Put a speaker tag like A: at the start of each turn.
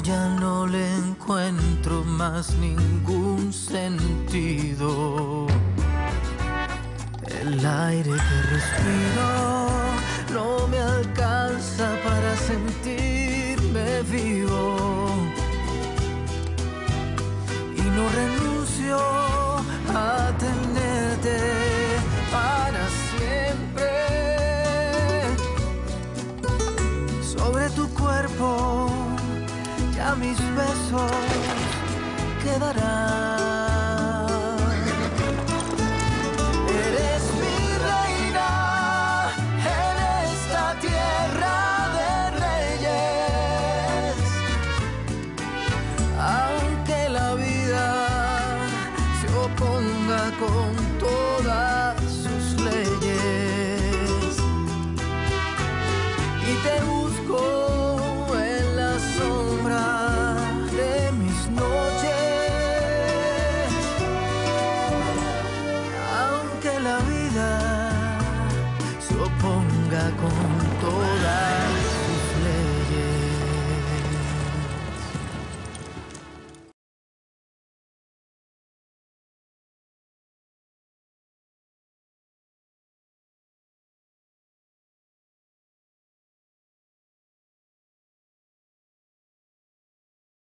A: Ya no le encuentro más ningún sentido. El aire que respiro no me alcanza para sentirme vivo. Y no renuncio a tenerte para siempre. Sobre tu cuerpo ya mis besos quedarán. Eres mi reina en esta tierra de reyes. Aunque la vida se oponga con